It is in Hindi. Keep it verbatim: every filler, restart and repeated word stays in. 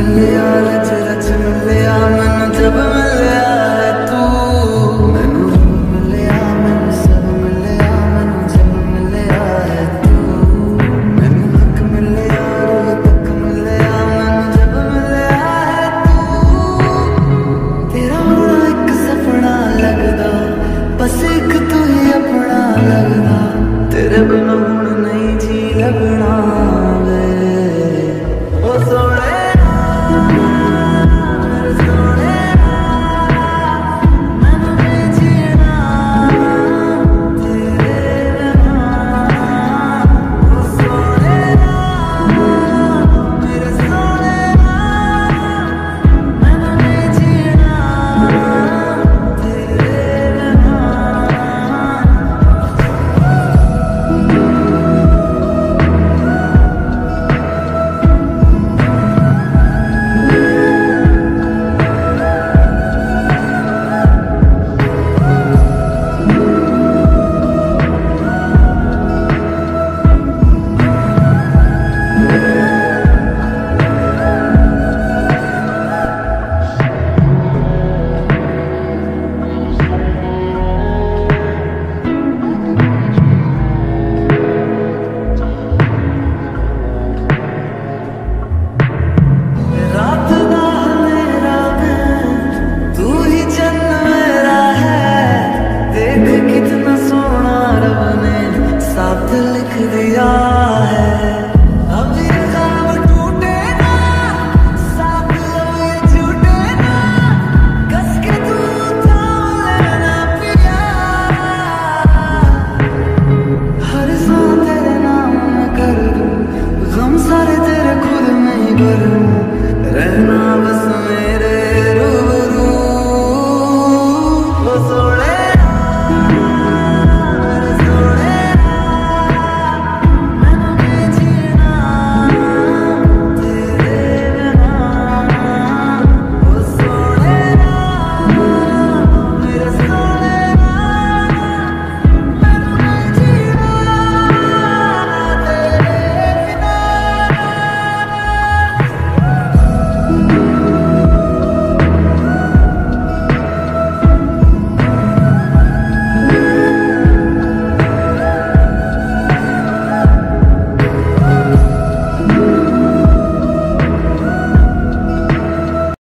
मिलिया रच रच मिलिया मैनू जब मिलिया है तू मैनू रूह मिलिया मैनू सब मिलिया मैनू जब मिलिया है तू मैनू हक मिलिया रूह तक मिलिया मैनू जब मिलिया है तू तेरा होना एक सपना लगदा बस एक तू ही अपना लगदा तेरे बिना हुण नहीं जी लगना वे ओ सोने लिख दिया है अब ये ख्वाब टूटे ना साथ लब ये झूठे ना कस के तू थाम लेना पिया हर सांस तेरे नाम में कर दूं गम सारे तेरे खुद में ही भर दूं